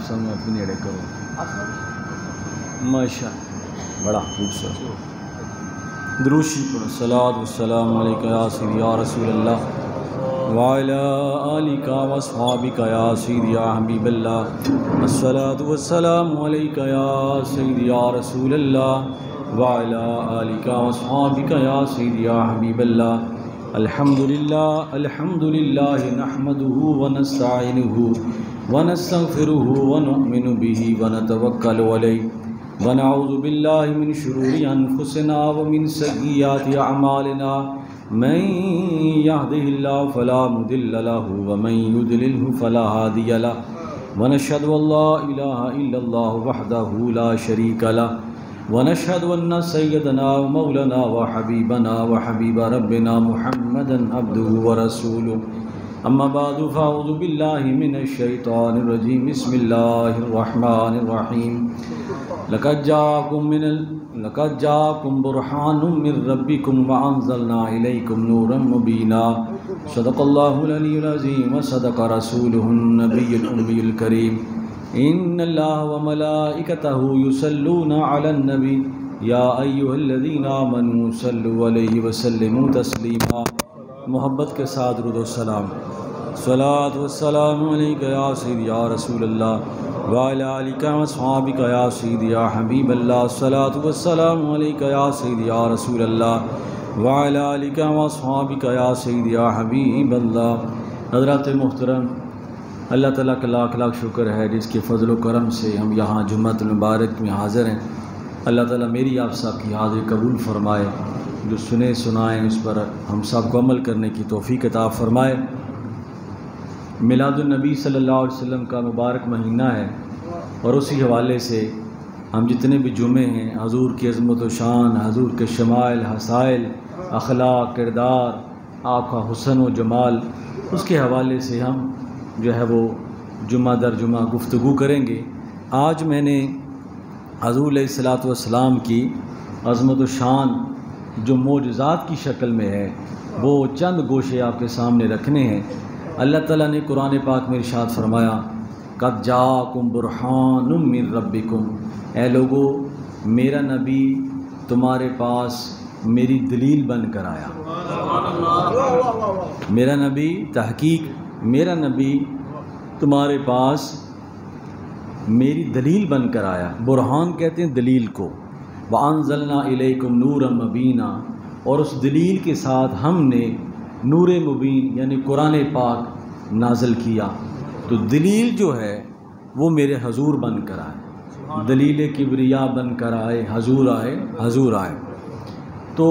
سامنے اپنے نیڑے کرو ماشاء بڑا خوبصورت درود شریف پڑھو صلاۃ والسلام علیکہ یا سیدی یا رسول اللہ وعلی آلک واصحابک یا سیدی یا حبیب اللہ الصلاۃ والسلام علیکہ یا سیدی یا رسول اللہ وعلی آلک واصحابک یا سیدی یا حبیب اللہ الحمد للہ نحمده ونستعینه ونستغفره ونؤمن به ونتوکل علیہ ونعوذ باللہ من شرور انفسنا ومن سیئات اعمالنا من يهده الله فلا مضل له ومن يضلل فلا هادي له ونشهد ان لا اله الا الله وحده لا شريك له ونشهد ان سيدنا ومولانا وحبيبنا وحبيب ربنا محمدا عبده ورسوله اما بعد فاعوذ بالله من الشيطان الرجيم بسم الله الرحمن الرحيم لقد جاءكم برهان من ربكم وانزلنا اليكم نورا مبينا صدق الله العلي العظيم وصدق رسوله النبي الامي الكريم ان الله وملائكته يصلون على النبي يا ايها الذين امنوا صلوا عليه وسلموا تسليما محبت کے ساتھ درود و سلام صلاۃ والسلام علیکہ یا سیدی یا رسول اللہ وعلی آلک واصحابک یا سیدی یا حبیب اللہ صلاۃ والسلام علیکہ یا سیدی یا رسول اللہ وعلی آلک واصحابک یا سیدی یا حبیب اللہ۔ حضرات محترم، اللہ تعالیٰ کا لاکھ لاکھ شکر ہے جس کے فضل و کرم سے ہم یہاں جمعۃ المبارک میں حاضر ہیں۔ اللہ تعالیٰ میری آپ سب کی حاضری قبول فرمائے، جو سنے سنائیں اس پر ہم سب کو عمل کرنے کی توفیق عطا فرمائے۔ میلاد النبی صلی اللہ علیہ وسلم کا مبارک مہینہ ہے، اور اسی حوالے سے ہم جتنے بھی جمعے ہیں حضور کی عظمت و شان، حضور کے شمائل، حسائل، اخلاق، کردار، آپ کا حسن و جمال، اس کے حوالے سے ہم جو ہے وہ جمعہ در جمعہ گفتگو کریں گے۔ آج میں نے حضور علیہ الصلوۃ والسلام کی عظمت و شان جو معجزات کی شکل میں ہے وہ چند گوشے آپ کے سامنے رکھنے ہیں۔ اللہ تعالیٰ نے قرآن پاک میں ارشاد فرمایا قد جاءکم برہان من ربکم، اے لوگو میرا نبی تمہارے پاس میری دلیل بن کر آیا۔ میرا نبی، تحقیق میرا نبی تمہارے پاس میری دلیل بن کر آیا۔ برہان کہتے ہیں دلیل کو۔ وَأَنزَلْنَا إِلَيْكُمْ نُورًا مُبِينًا، اور اس دلیل کے ساتھ ہم نے نور مبین یعنی قرآن پاک نازل کیا۔ تو دلیل جو ہے وہ میرے حضور بن کر آئے، دلیل کبریا بن کر آئے، حضور آئے۔ تو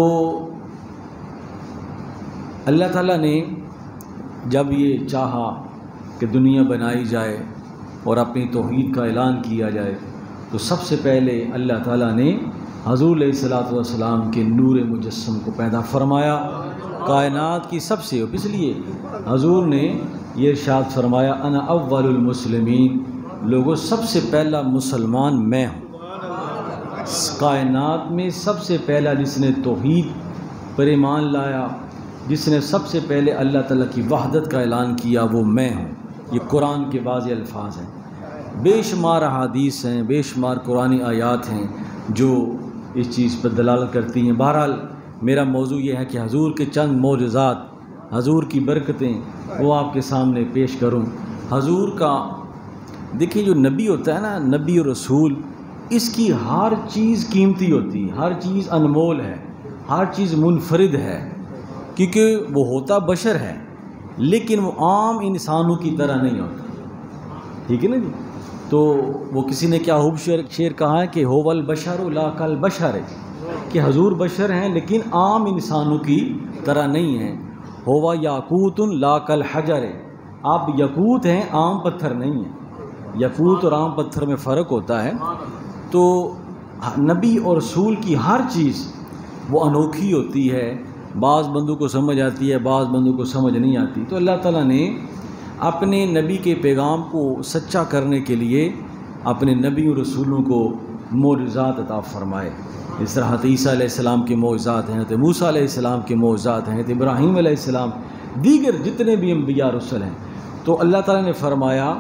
اللہ تعالیٰ نے جب یہ چاہا کہ دنیا بنائی جائے اور اپنی توحید کا اعلان کیا جائے، تو سب سے پہلے اللہ تعالیٰ نے حضور علیہ الصلوۃ والسلام کے نور مجسم کو پیدا فرمایا کائنات کی سب سے۔ اس لیے حضور نے یہ ارشاد فرمایا انا اول المسلمین، لوگوں سب سے پہلا مسلمان میں ہوں۔ کائنات میں سب سے پہلا جس نے توحید پر ایمان لایا، جس نے سب سے پہلے اللہ تعالیٰ کی وحدت کا اعلان کیا، وہ میں ہوں۔ یہ قرآن کے واضح الفاظ ہیں، بے شمار احادیث ہیں، بے شمار قرآنی آیات ہیں جو اس چیز پر دلالت کرتی ہیں۔ بہرحال میرا موضوع یہ ہے کہ حضور کے چند معجزات، حضور کی برکتیں وہ آپ کے سامنے پیش کروں۔ حضور کا دیکھیں جو نبی ہوتا ہے نا، نبی اور رسول، اس کی ہر چیز قیمتی ہوتی ہے، ہر چیز انمول ہے، ہر چیز منفرد ہے، کیونکہ وہ ہوتا بشر ہے لیکن وہ عام انسانوں کی طرح نہیں ہوتا۔ ٹھیک ہے نا جی؟ تو وہ کسی نے کیا خوب شعر کہا ہے کہ هو البشر لا کالبشر، کہ حضور بشر ہیں لیکن عام انسانوں کی طرح نہیں ہیں۔ ہوا یاقوت لا کالحجر، آپ یاقوت ہیں، عام پتھر نہیں ہیں۔ یاقوت اور عام پتھر میں فرق ہوتا ہے۔ تو نبی اور رسول کی ہر چیز وہ انوکھی ہوتی ہے، بعض بندوں کو سمجھ آتی ہے، بعض بندوں کو سمجھ نہیں آتی۔ تو اللہ تعالیٰ نے اپنے نبی کے پیغام کو سچا کرنے کے لیے اپنے نبی اور رسولوں کو معجزات عطا فرمائے۔ اس طرح حضرت عیسیٰ علیہ السلام کے معجزات ہیں، حضرت موسیٰ علیہ السلام کے معجزات ہیں، حضرت ابراہیم علیہ السلام، دیگر جتنے بھی انبیاء رسل ہیں۔ تو اللہ تعالیٰ نے فرمایا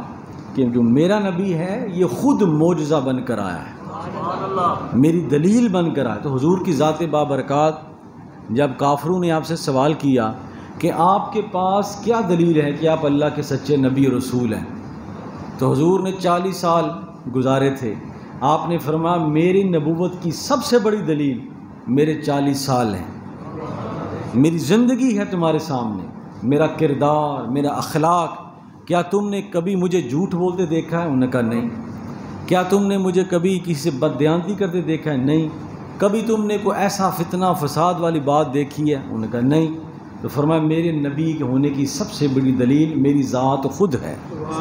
کہ جو میرا نبی ہے یہ خود معجزہ بن کر آیا ہے، میری دلیل بن کر آیا۔ تو حضور کی ذات بابرکات، جب کافروں نے آپ سے سوال کیا کہ آپ کے پاس کیا دلیل ہے کہ آپ اللہ کے سچے نبی اور رسول ہیں، تو حضور نے 40 سال گزارے تھے، آپ نے فرمایا میری نبوت کی سب سے بڑی دلیل میرے 40 سال ہیں، میری زندگی ہے تمہارے سامنے، میرا کردار، میرا اخلاق۔ کیا تم نے کبھی مجھے جھوٹ بولتے دیکھا ہے؟ انہوں نے کہا نہیں۔ کیا تم نے مجھے کبھی کسی سے بددیانتی کرتے دیکھا ہے؟ نہیں۔ کبھی تم نے کوئی ایسا فتنہ فساد والی بات دیکھی ہے؟ انہوں نے کہا نہیں۔ تو فرمایا میرے نبی کے ہونے کی سب سے بڑی دلیل میری ذات خود ہے۔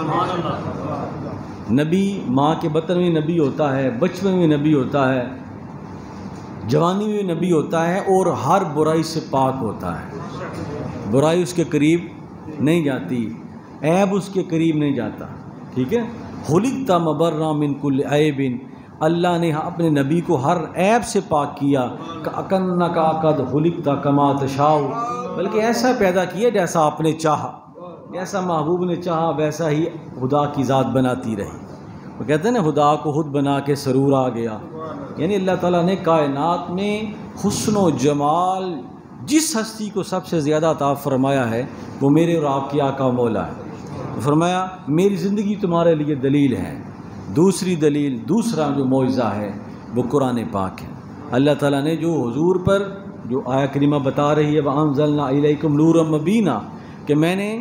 نبی ماں کے بطن میں نبی ہوتا ہے، بچپن میں نبی ہوتا ہے، جوانی میں نبی ہوتا ہے، اور ہر برائی سے پاک ہوتا ہے، برائی اس کے قریب نہیں جاتی، عیب اس کے قریب نہیں جاتا، ٹھیک ہے۔ خلقت مبرا من کل عیب، اللہ نے اپنے نبی کو ہر عیب سے پاک کیا، کأنک قد خلقت کما تشاء، بلکہ ایسا پیدا کیا جیسا آپ نے چاہا، جیسا محبوب نے چاہا ویسا ہی خدا کی ذات بناتی رہی۔ وہ کہتے ہیں نا خدا کو خود بنا کے سرور آ گیا، یعنی اللہ تعالیٰ نے کائنات میں حسن و جمال جس ہستی کو سب سے زیادہ عطا فرمایا ہے وہ میرے اور آپ کی آقا مولا ہے۔ فرمایا میری زندگی تمہارے لیے دلیل ہے۔ دوسری دلیل، دوسرا جو معجزہ ہے وہ قرآن پاک ہے۔ اللہ تعالیٰ نے جو حضور پر جو آیہ کریمہ بتا رہی ہے وَأَنزَلْنَا إِلَيْكُمْ نُورًا مُبِينًا، کہ میں نے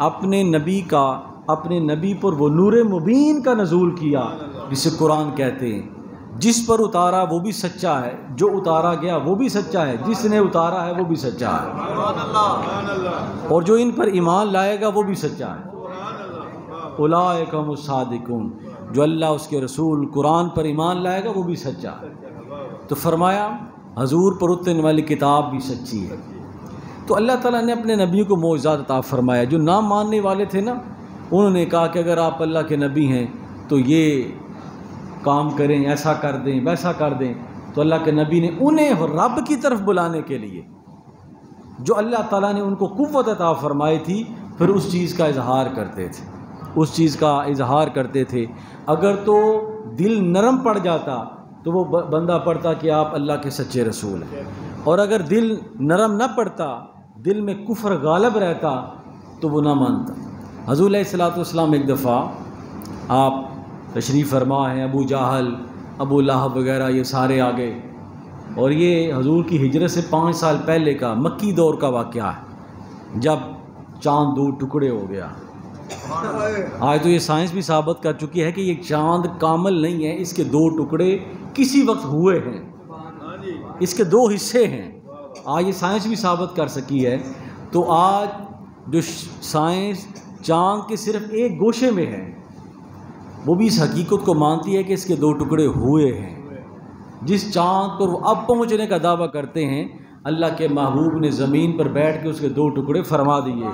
اپنے نبی پر وہ نور مبین کا نزول کیا جسے قرآن کہتے ہیں، جس پر اتارا وہ بھی سچا ہے، جو اتارا گیا وہ بھی سچا ہے، جس نے اتارا ہے وہ بھی سچا ہے، اور جو ان پر ایمان لائے گا وہ بھی سچا ہے۔ اولئک هم الصادقون، جو اللہ اس کے رسول قرآن پر ایمان لائے گا وہ بھی سچا ہے۔ تو فرمایا حضور پر اترنے والی کتاب بھی سچی ہے۔ تو اللہ تعالیٰ نے اپنے نبی کو معجزات عطا فرمایا۔ جو نہ ماننے والے تھے نا، انہوں نے کہا کہ اگر آپ اللہ کے نبی ہیں تو یہ کام کریں، ایسا کر دیں، ویسا کر دیں۔ تو اللہ کے نبی نے انہیں رب کی طرف بلانے کے لیے جو اللہ تعالیٰ نے ان کو قوت عطا فرمائی تھی، پھر اس چیز کا اظہار کرتے تھے، اس چیز کا اظہار کرتے تھے۔ اگر تو دل نرم پڑ جاتا تو وہ بندہ پڑھتا کہ آپ اللہ کے سچے رسول ہیں، اور اگر دل نرم نہ پڑتا، دل میں کفر غالب رہتا تو وہ نہ مانتا۔ حضور علیہ الصلوۃ والسلام ایک دفعہ آپ تشریف فرما ہیں، ابو جہل، ابو لہب وغیرہ یہ سارے آ گئے، اور یہ حضور کی ہجرت سے 5 سال پہلے کا مکی دور کا واقعہ ہے، جب چاند 2 ٹکڑے ہو گیا۔ آج تو یہ سائنس بھی ثابت کر چکی ہے کہ یہ چاند کامل نہیں ہے، اس کے 2 ٹکڑے کسی وقت ہوئے ہیں، اس کے 2 حصے ہیں، آج یہ سائنس بھی ثابت کر سکی ہے۔ تو آج جو سائنس چاند کے صرف ایک گوشے میں ہے، وہ بھی اس حقیقت کو مانتی ہے کہ اس کے 2 ٹکڑے ہوئے ہیں۔ جس چاند پر وہ اب پہنچنے کا دعویٰ کرتے ہیں، اللہ کے محبوب نے زمین پر بیٹھ کے اس کے 2 ٹکڑے فرما دیے۔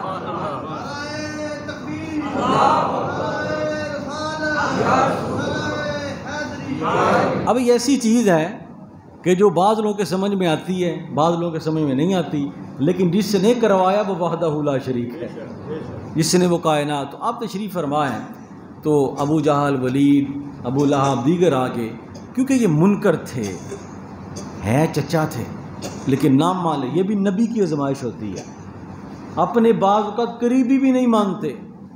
اب یہ ایسی چیز ہے کہ جو بعض لوگوں کے سمجھ میں آتی ہے، بعض لوگوں کے سمجھ میں نہیں آتی، لیکن جس نے کروایا وہ وحدہ لا شریک ہے، جس نے وہ کائنات۔ تو آپ تشریف فرما ہیں تو ابو جہل، ولید، ابو لہب دیگر آگے، کیونکہ یہ منکر تھے، ہیں چچا تھے لیکن نام مان لے۔ یہ بھی نبی کی آزمائش ہوتی ہے، اپنے بعض اوقات قریبی بھی نہیں مانتے،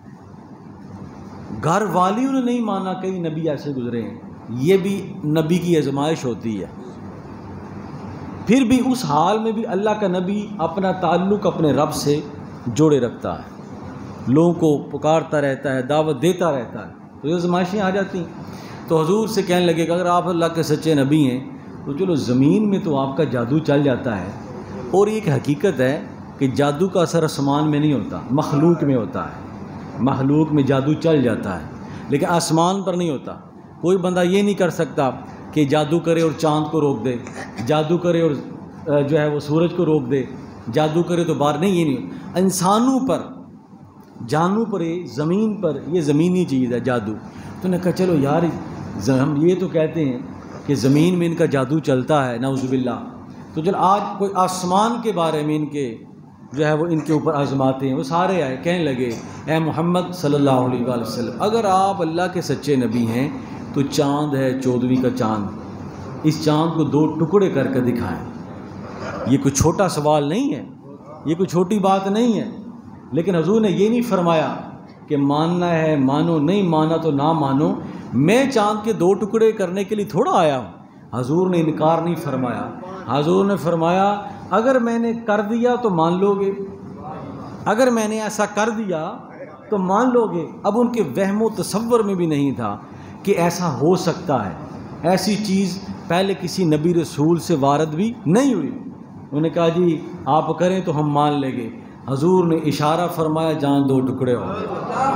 گھر والیوں نے نہیں مانا، کئی نبی ایسے گزرے ہیں، یہ بھی نبی کی آزمائش ہوتی ہے۔ پھر بھی اس حال میں بھی اللہ کا نبی اپنا تعلق اپنے رب سے جوڑے رکھتا ہے، لوگوں کو پکارتا رہتا ہے، دعوت دیتا رہتا ہے، تو یہ آزمائشیں آ جاتی ہیں۔ تو حضور سے کہنے لگے کہ اگر آپ اللہ کے سچے نبی ہیں تو چلو زمین میں تو آپ کا جادو چل جاتا ہے، اور ایک حقیقت ہے کہ جادو کا اثر آسمان میں نہیں ہوتا، مخلوق میں ہوتا ہے، مخلوق میں جادو چل جاتا ہے لیکن آسمان پر نہیں ہوتا۔ کوئی بندہ یہ نہیں کر سکتا کہ جادو کرے اور چاند کو روک دے، جادو کرے اور جو ہے وہ سورج کو روک دے، جادو کرے تو باہر نہیں، یہ نہیں۔ انسانوں پر، جانوں پر، زمین پر، یہ زمینی چیز ہے جادو۔ تو نے کہا چلو یار ہم یہ تو کہتے ہیں کہ زمین میں ان کا جادو چلتا ہے، نعوذ باللہ، تو چل آج کوئی آسمان کے بارے میں ان کے جو ہے وہ ان کے اوپر آزماتے ہیں، وہ سارے آئے، کہنے لگے اے محمد صلی اللہ علیہ وآلہ وسلم، اگر آپ اللہ کے سچے نبی ہیں تو چاند ہے 14ویں کا چاند، اس چاند کو 2 ٹکڑے کر کے دکھائیں۔ یہ کوئی چھوٹا سوال نہیں ہے، یہ کوئی چھوٹی بات نہیں ہے، لیکن حضور نے یہ نہیں فرمایا کہ ماننا ہے مانو، نہیں مانا تو نہ مانو، میں چاند کے 2 ٹکڑے کرنے کے لیے تھوڑا آیا ہوں۔ حضور نے انکار نہیں فرمایا، حضور نے فرمایا اگر میں نے کر دیا تو مان لو گے، اگر میں نے ایسا کر دیا تو مان لو گے۔ اب ان کے وہم و تصور میں بھی نہیں تھا کہ ایسا ہو سکتا ہے، ایسی چیز پہلے کسی نبی رسول سے وارد بھی نہیں ہوئی۔ انہوں نے کہا جی آپ کریں تو ہم مان لیں گے۔ حضور نے اشارہ فرمایا جان 2 ٹکڑے ہو گئے۔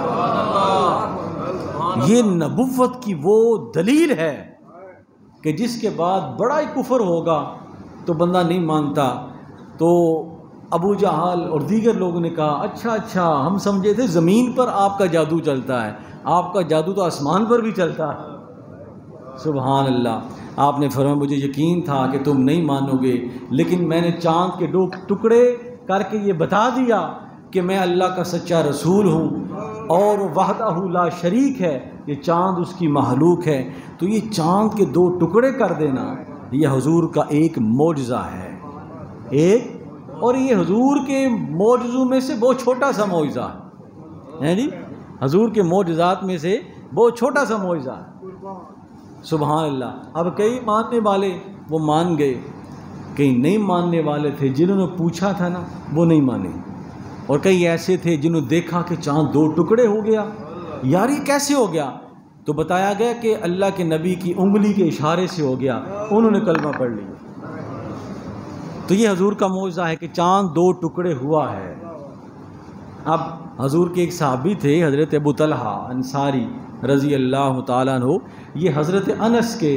یہ نبوت کی وہ دلیل ہے کہ جس کے بعد بڑا ہی کفر ہوگا تو بندہ نہیں مانتا۔ تو ابو جہل اور دیگر لوگوں نے کہا اچھا ہم سمجھے تھے زمین پر آپ کا جادو چلتا ہے، آپ کا جادو تو آسمان پر بھی چلتا ہے۔ سبحان اللہ۔ آپ نے فرمایا مجھے یقین تھا کہ تم نہیں مانو گے، لیکن میں نے چاند کے 2 ٹکڑے کر کے یہ بتا دیا کہ میں اللہ کا سچا رسول ہوں اور وحدہ لا شریک ہے، یہ چاند اس کی مخلوق ہے۔ تو یہ چاند کے 2 ٹکڑے کر دینا یہ حضور کا ایک معجزہ ہے، اور یہ حضور کے معجزوں میں سے بہت چھوٹا سا معجزہ ہے جی، حضور کے معجزات میں سے بہت چھوٹا سا معجزہ ہے۔ سبحان اللہ۔ اب کئی ماننے والے وہ مان گئے، کئی نہیں ماننے والے تھے، جنہوں نے پوچھا تھا نا وہ نہیں مانے، اور کئی ایسے تھے جنہوں نے دیکھا کہ چاند 2 ٹکڑے ہو گیا، یار یہ کیسے ہو گیا؟ تو بتایا گیا کہ اللہ کے نبی کی انگلی کے اشارے سے ہو گیا، انہوں نے کلمہ پڑھ لیا۔ تو یہ حضور کا معجزہ ہے کہ چاند 2 ٹکڑے ہوا ہے۔ اب حضور کے ایک صحابی تھے حضرت ابو طلحہ انصاری رضی اللہ تعالیٰ عنہ، یہ حضرت انس کے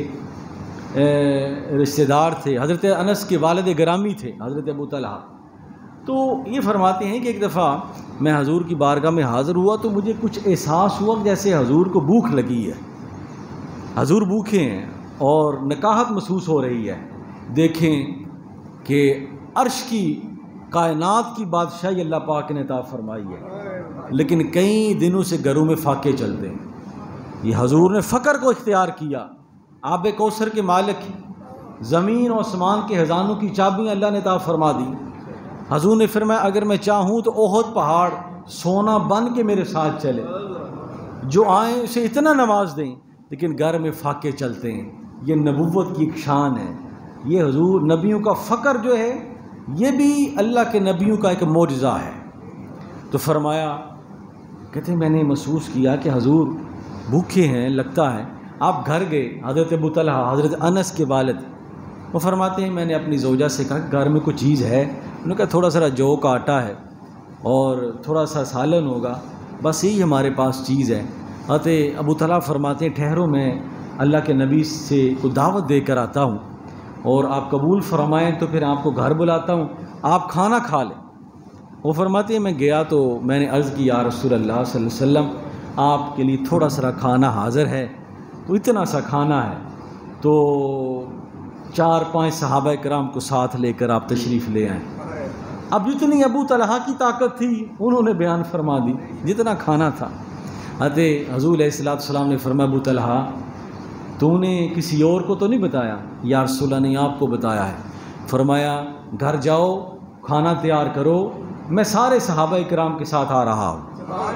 رشتہ دار تھے، حضرت انس کے والد گرامی تھے حضرت ابو طلحہ۔ تو یہ فرماتے ہیں کہ ایک دفعہ میں حضور کی بارگاہ میں حاضر ہوا تو مجھے کچھ احساس ہوا جیسے حضور کو بھوک لگی ہے، حضور بھوکے ہیں اور نکاہت محسوس ہو رہی ہے۔ دیکھیں کہ عرش کی کائنات کی بادشاہی اللہ پاک نے عطا فرمائی ہے، لیکن کئی دنوں سے گھروں میں فاقے چلتے ہیں۔ یہ حضور نے فقر کو اختیار کیا، آب کوثر کے مالک، زمین و آسمان کے خزانوں کی چابیاں اللہ نے عطا فرما دی۔ حضور نے فرمایا اگر میں چاہوں تو احد پہاڑ سونا بن کے میرے ساتھ چلے، جو آئیں اسے اتنا نواز دیں، لیکن گھر میں فاقے چلتے ہیں۔ یہ نبوت کی ایک شان ہے، یہ حضور نبیوں کا فقر جو ہے یہ بھی اللہ کے نبیوں کا ایک معجزہ ہے۔ تو فرمایا، کہتے ہیں میں نے محسوس کیا کہ حضور بھوکے ہیں، لگتا ہے۔ آپ گھر گئے، حضرت ابو طلحہ حضرت انس کے والد، وہ فرماتے ہیں میں نے اپنی زوجہ سے کہا کہ گھر میں کوئی چیز ہے؟ انہوں نے کہا تھوڑا سا جو کا آٹا ہے اور تھوڑا سا سالن ہوگا، بس یہی ہمارے پاس چیز ہے۔ حضرت ابو طلحہ فرماتے ہیں ٹھہرو میں اللہ کے نبی سے کوئی دعوت دے کر آتا ہوں، اور آپ قبول فرمائیں تو پھر آپ کو گھر بلاتا ہوں، آپ کھانا کھا لیں۔ وہ فرماتے ہیں میں گیا تو میں نے عرض کی یا رسول اللہ صلی اللہ علیہ وسلم آپ کے لیے تھوڑا سا کھانا حاضر ہے۔ تو اتنا سا کھانا ہے تو 4-5 صحابہ کرام کو ساتھ لے کر آپ تشریف لے آئیں۔ اب جتنی ابو طلحہ کی طاقت تھی انہوں نے بیان فرما دی جتنا کھانا تھا۔ حضرت حضور علیہ السلام نے فرمایا ابو طلحہ تو نے کسی اور کو تو نہیں بتایا؟ یا رسول اللہ نے آپ کو بتایا ہے۔ فرمایا گھر جاؤ کھانا تیار کرو، میں سارے صحابہ کرام کے ساتھ آ رہا ہوں۔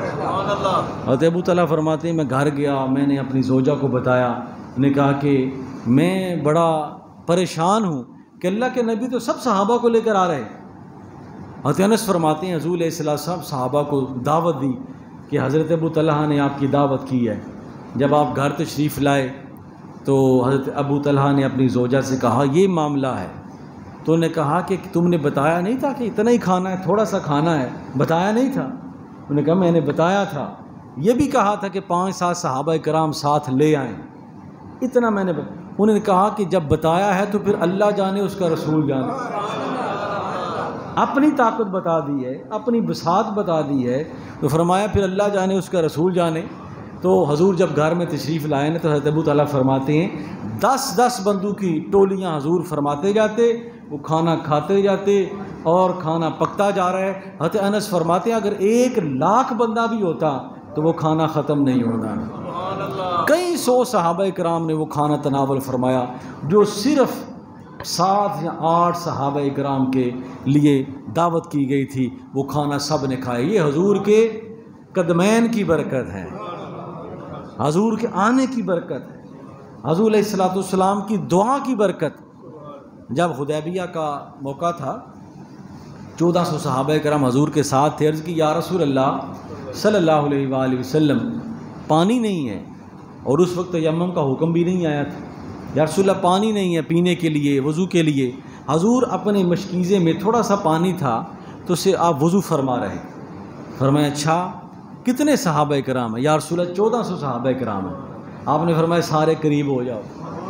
حضرت ابو طلحہ فرماتے ہیں میں گھر گیا، میں نے اپنی زوجہ کو بتایا، نے کہا کہ میں بڑا پریشان ہوں کہ اللہ کے نبی تو سب صحابہ کو لے کر آ رہے۔ حضرت انس فرماتے ہیں حضور علیہ السلام صحابہ کو دعوت دی کہ حضرت ابو طلحہ نے آپ کی دعوت کی ہے۔ جب آپ گھر تشریف لائے تو حضرت ابو طلحہ نے اپنی زوجہ سے کہا یہ معاملہ ہے، تو انہوں نے کہا کہ تم نے بتایا نہیں تھا کہ اتنا ہی کھانا ہے، تھوڑا سا کھانا ہے، بتایا نہیں تھا؟ انہوں نے کہا میں نے بتایا تھا، یہ بھی کہا تھا کہ 5-7 صحابہ کرام ساتھ لے آئیں، اتنا میں نے انہوں نے کہا کہ جب بتایا ہے تو پھر اللہ جانے اس کا رسول جانے، اپنی طاقت بتا دی ہے، اپنی بساط بتا دی ہے، تو فرمایا پھر اللہ جانے اس کا رسول جانے۔ تو حضور جب گھر میں تشریف لائے نا تو حضرت ابو طلحہ فرماتے ہیں 10-10 بندوں کی ٹولیاں حضور فرماتے جاتے، وہ کھانا کھاتے جاتے، اور کھانا پکتا جا رہا ہے۔ حضرت انس فرماتے ہیں اگر 1,00,000 بندہ بھی ہوتا تو وہ کھانا ختم نہیں ہونا۔ کئی سو صحابہ کرام نے وہ کھانا تناول فرمایا جو صرف 7 یا 8 صحابہ کرام کے لیے دعوت کی گئی تھی، وہ کھانا سب نے کھایا۔ یہ حضور کے قدمین کی برکت ہے، حضور کے آنے کی برکت ہے، حضور علیہ الصلوۃ والسلام کی دعا کی برکت۔ جب حدیبیہ کا موقع تھا 1400 صحابہ کرام حضور کے ساتھ تھے، عرض کی یا رسول اللہ صلی اللہ علیہ وآلہ وسلم پانی نہیں ہے، اور اس وقت تیمم کا حکم بھی نہیں آیا تھا، یا رسول اللہ پانی نہیں ہے پینے کے لیے، وضو کے لیے۔ حضور اپنے مشکیزے میں تھوڑا سا پانی تھا تو اسے آپ وضو فرما رہے۔ فرمایا اچھا کتنے صحابہ کرام ہیں؟ یا رسول اللہ 1400 صحابہ کرام ہیں۔ آپ نے فرمایا سارے قریب ہو جاؤ۔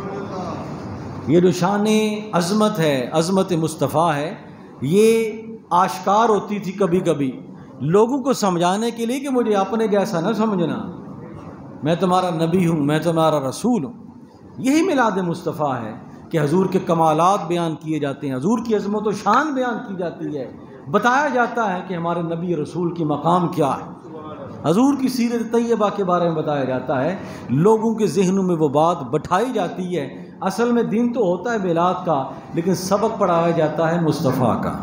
یہ جو شان عظمت ہے، عظمت مصطفیٰ ہے، یہ آشکار ہوتی تھی کبھی کبھی لوگوں کو سمجھانے کے لیے کہ مجھے اپنے جیسا نہ سمجھنا، میں تمہارا نبی ہوں، میں تمہارا رسول ہوں۔ یہی میلاد مصطفیٰ ہے کہ حضور کے کمالات بیان کیے جاتے ہیں، حضور کی عظمت و شان بیان کی جاتی ہے، بتایا جاتا ہے کہ ہمارے نبی رسول کی مقام کیا ہے، حضور کی سیرت طیبہ کے بارے میں بتایا جاتا ہے، لوگوں کے ذہنوں میں وہ بات بٹھائی جاتی ہے۔ اصل میں دین تو ہوتا ہے میلاد کا، لیکن سبق پڑھایا جاتا ہے مصطفیٰ کا،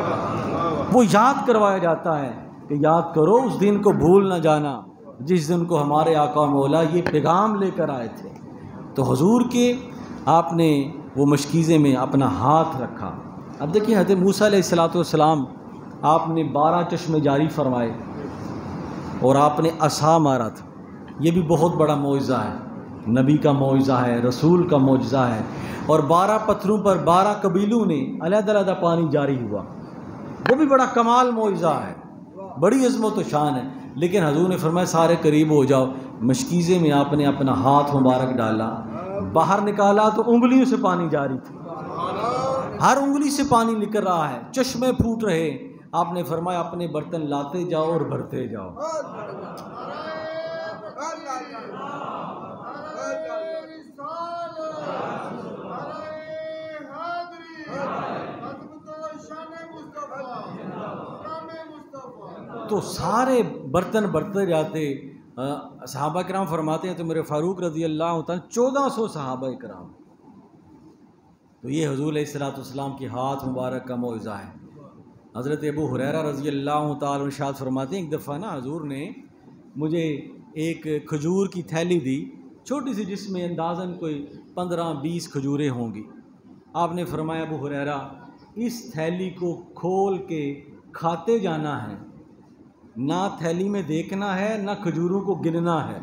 وہ یاد کروایا جاتا ہے کہ یاد کرو اس دن کو بھول نہ جانا جس دن کو ہمارے آقا مولا یہ پیغام لے کر آئے تھے۔ تو حضور کے آپ نے وہ مشکیزے میں اپنا ہاتھ رکھا۔ اب دیکھیں حضرت موسیٰ علیہ الصلوۃ والسلام آپ نے 12 چشمے جاری فرمائے اور آپ نے عصا مارا تھا، یہ بھی بہت بڑا معجزہ ہے، نبی کا معجزہ ہے، رسول کا معجزہ ہے۔ اور 12 پتھروں پر 12 قبیلوں نے علیحدہ علیحدہ پانی جاری ہوا، وہ بھی بڑا کمال معجزہ ہے، بڑی عظمت و شان ہے۔ لیکن حضور نے فرمایا سارے قریب ہو جاؤ۔ مشکیزے میں آپ نے اپنا ہاتھ مبارک ڈالا، باہر نکالا تو انگلیوں سے پانی جاری تھا، ہر انگلی سے پانی نکل رہا ہے، چشمے پھوٹ رہے۔ آپ نے فرمایا اپنے برتن لاتے جاؤ اور بھرتے جاؤ۔ تو سارے برتن بھرتے جاتے۔ صحابہ کرام فرماتے ہیں تو میرے فاروق رضی اللہ تعالیٰ 1400 صحابہ کرام، تو یہ حضور علیہ الصلوۃ والسلام کی ہاتھ مبارک کا معجزہ ہے۔ حضرت ابو ہریرہ رضی اللہ تعالیٰ ارشاد فرماتے ہیں ایک دفعہ نا حضور نے مجھے ایک کھجور کی تھیلی دی، چھوٹی سی، جس میں اندازاً کوئی 15-20 کھجوریں ہوں گی۔ آپ نے فرمایا ابو ہریرہ اس تھیلی کو کھول کے کھاتے جانا ہے، نہ تھیلی میں دیکھنا ہے، نہ کھجوروں کو گننا ہے،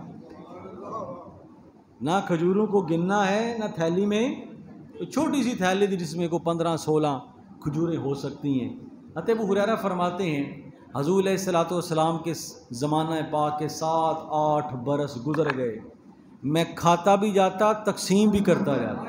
نہ کھجوروں کو گننا ہے، نہ تھیلی میں، چھوٹی سی تھیلی تھی جس میں کو 15-16 کھجوریں ہو سکتی ہیں۔ حضرت ابو ہریرہ فرماتے ہیں حضور علیہ الصلوۃ والسلام کے زمانہ پاک کے 7-8 برس گزر گئے، میں کھاتا بھی جاتا تقسیم بھی کرتا جاتا،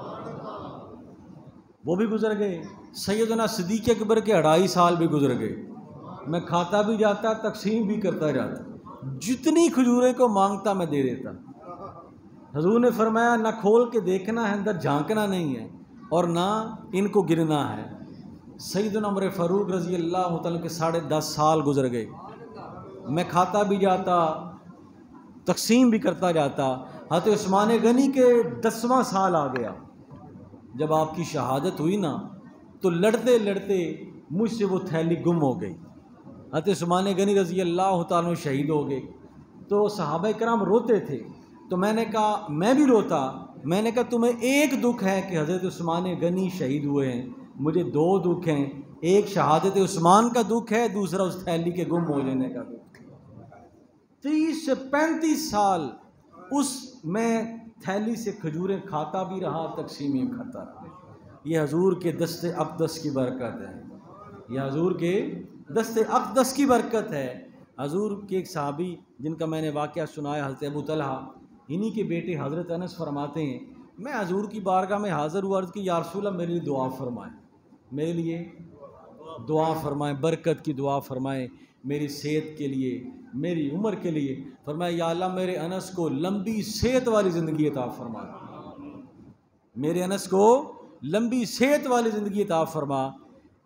وہ بھی گزر گئے۔ سیدنا صدیق اکبر کے 2.5 سال بھی گزر گئے، میں کھاتا بھی جاتا تقسیم بھی کرتا جاتا، جتنی کھجوریں کو مانگتا میں دے دیتا۔ حضور نے فرمایا نہ کھول کے دیکھنا ہے، اندر جھانکنا نہیں ہے، اور نہ ان کو گرنا ہے۔ سیدنا عمر فاروق رضی اللہ تعالیٰ کے 10.5 سال گزر گئے، میں کھاتا بھی جاتا تقسیم بھی کرتا جاتا۔ حضرت عثمان غنی کے 10واں سال آ گیا، جب آپ کی شہادت ہوئی نا تو لڑتے لڑتے مجھ سے وہ تھیلی گم ہو گئی۔ حضرت عثمان غنی رضی اللہ تعالیٰ شہید ہو گئے، تو صحابہ کرام روتے تھے، تو میں نے کہا میں بھی روتا، میں نے کہا تمہیں ایک دکھ ہے کہ حضرت عثمان غنی شہید ہوئے ہیں، مجھے 2 دکھ ہیں، ایک شہادت عثمان کا دکھ ہے، دوسرا اس تھیلی کے گم ہو جانے کا دکھ۔ 30 سے 35 سال اس میں تھیلی سے کھجوریں کھاتا بھی رہا، تقسیمیں کھاتا رہا۔ یہ حضور کے دست اقدس کی برکت ہے، یہ حضور کے دست اقدس کی برکت ہے۔ حضور کے ایک صحابی جن کا میں نے واقعہ سنایا، حضرت ابو طلحہ، انہی کے بیٹے حضرت انس فرماتے ہیں میں حضور کی بارگاہ میں حاضر ہوا، عرض کی یا رسول اللہ میرے لیے دعا فرمائیں، میرے لیے دعا فرمائیں، برکت کی دعا فرمائیں، میری صحت کے لیے، میری عمر کے لیے۔ فرمایا یا اللہ میرے انس کو لمبی صحت والی زندگی عطا فرما، میرے انس کو لمبی صحت والی زندگی عطا فرما۔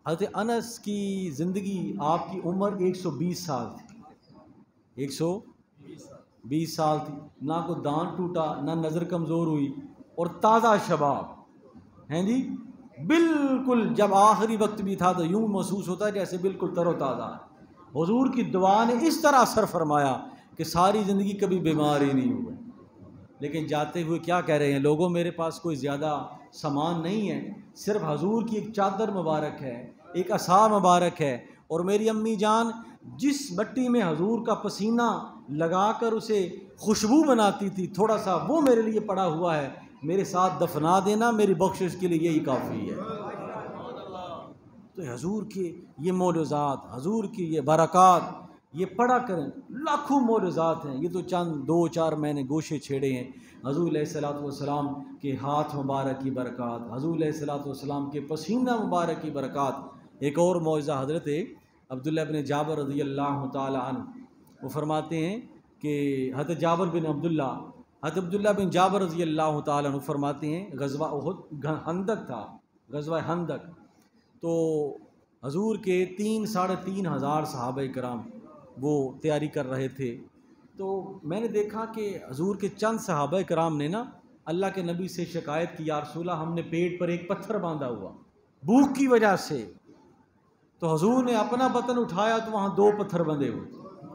حضرت انس کی زندگی، آپ کی عمر 120 سال تھی، 120 سال تھی، نہ کوئی دانت ٹوٹا، نہ نظر کمزور ہوئی، اور تازہ شباب ہیں جی، بالکل جب آخری وقت بھی تھا تو یوں محسوس ہوتا ہے جیسے بالکل تر و تازہ ہے۔ حضور کی دعا نے اس طرح اثر فرمایا کہ ساری زندگی کبھی بیمار ہی نہیں ہوئے۔ لیکن جاتے ہوئے کیا کہہ رہے ہیں، لوگوں میرے پاس کوئی زیادہ سامان نہیں ہے، صرف حضور کی ایک چادر مبارک ہے، ایک عصا مبارک ہے، اور میری امی جان جس مٹی میں حضور کا پسینہ لگا کر اسے خوشبو بناتی تھی، تھوڑا سا وہ میرے لیے پڑا ہوا ہے، میرے ساتھ دفنا دینا، میری بخشش کے لیے یہی کافی ہے۔ تو حضور کے یہ معجزات، حضور کی یہ برکات، یہ پڑھا کریں، لاکھوں معجزات ہیں، یہ تو چند 2-4 میں نے گوشے چھیڑے ہیں۔ حضور علیہ الصلوۃ والسلام کے ہاتھ مبارک کی برکات، حضور علیہ الصلوۃ والسلام کے پسینہ مبارک کی برکات۔ ایک اور معجزہ حضرت عبداللہ بن جابر رضی اللہ تعالی عنہ، وہ فرماتے ہیں کہ حضرت جابر بن عبداللہ، حضرت عبداللہ بن جابر رضی اللہ تعالی عنہ فرماتے ہیں، غزوہ احد خندق تھا، غزوہ خندق، تو حضور کے 3-3.5 ہزار صحابہ کرام وہ تیاری کر رہے تھے۔ تو میں نے دیکھا کہ حضور کے چند صحابہ کرام نے نا اللہ کے نبی سے شکایت کی، یا رسول اللہ ہم نے پیٹ پر ایک پتھر باندھا ہوا بھوک کی وجہ سے۔ تو حضور نے اپنا بطن اٹھایا تو وہاں 2 پتھر بندھے ہوئے۔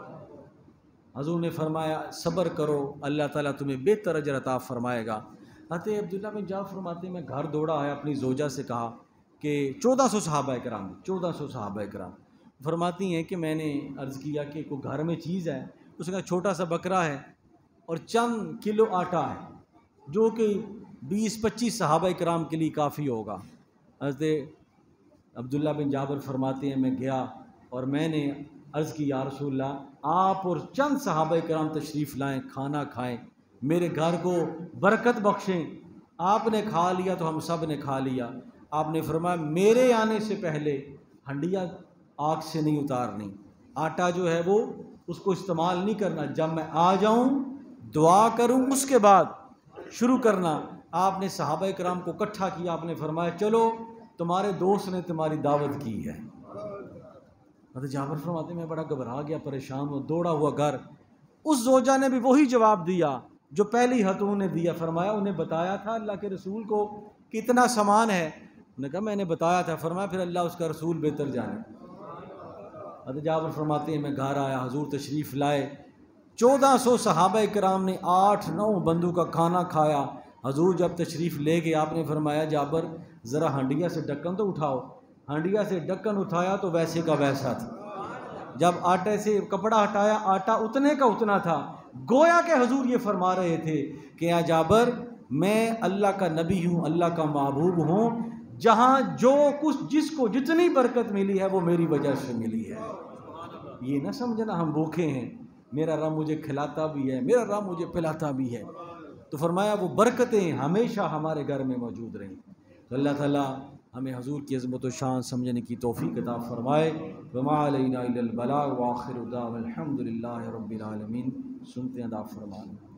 حضور نے فرمایا صبر کرو، اللہ تعالیٰ تمہیں بہتر اجر عطا فرمائے گا۔ حضرت عبداللہ بن جابر فرماتے ہیں میں گھر دوڑا آیا، اپنی زوجہ سے کہا کہ 1400 صحابہ کرام، 1400 صحابہ کرام، فرماتی ہیں کہ میں نے عرض کیا کہ کوئی گھر میں چیز ہے، اس کا چھوٹا سا بکرا ہے اور چند کلو آٹا ہے جو کہ 20-25 صحابہ کرام کے لیے کافی ہوگا۔ حضرت عبداللہ بن جابر فرماتے ہیں میں گیا اور میں نے عرض کی یا رسول اللہ آپ اور چند صحابہ کرام تشریف لائیں، کھانا کھائیں، میرے گھر کو برکت بخشیں۔ آپ نے کھا لیا تو ہم سب نے کھا لیا۔ آپ نے فرمایا میرے آنے سے پہلے ہنڈیاں آگ سے نہیں اتارنی، آٹا جو ہے وہ اس کو استعمال نہیں کرنا، جب میں آ جاؤں دعا کروں اس کے بعد شروع کرنا۔ آپ نے صحابہ کرام کو اکٹھا کیا، آپ نے فرمایا چلو تمہارے دوست نے تمہاری دعوت کی ہے۔ حضرت جابر فرماتے ہیں میں بڑا گھبرا گیا، پریشان ہوا، دوڑا ہوا گھر۔ اس زوجہ نے بھی وہی جواب دیا جو پہلی ہتھوں نے دیا، فرمایا انہیں بتایا تھا اللہ کے رسول کو کتنا سامان ہے؟ انہوں نے کہا میں نے بتایا تھا۔ فرمایا پھر اللہ اس کا رسول بہتر جانے۔ حضرت جابر فرماتے ہیں میں گھر آیا، حضور تشریف لائے، 1400 صحابہ کرام نے 8-9 بندوں کا کھانا کھایا۔ حضور جب تشریف لے گئے آپ نے فرمایا جابر ذرا ہنڈیا سے ڈھکن تو اٹھاؤ۔ ہنڈیا سے ڈھکن اٹھایا تو ویسے کا ویسا تھا، جب آٹے سے کپڑا ہٹایا آٹا اتنے کا اتنا تھا۔ گویا کہ حضور یہ فرما رہے تھے کہ یا جابر میں اللہ کا نبی ہوں، اللہ کا محبوب ہوں، جہاں جو کچھ جس کو جتنی برکت ملی ہے وہ میری وجہ سے ملی ہے۔ یہ نہ سمجھنا ہم بھوکے ہیں، میرا رب مجھے کھلاتا بھی ہے، میرا رب مجھے پلاتا بھی ہے۔ تو فرمایا وہ برکتیں ہمیشہ ہمارے گھر میں موجود رہیں۔ تو اللہ تعالیٰ ہمیں حضور کی عظمت و شان سمجھنے کی توفیق عطا فرمائے۔ وما علینا الا البلاغ وآخر دعوانا الحمد للہ رب العالمین۔ سنتے ہیں، عطا فرمائے۔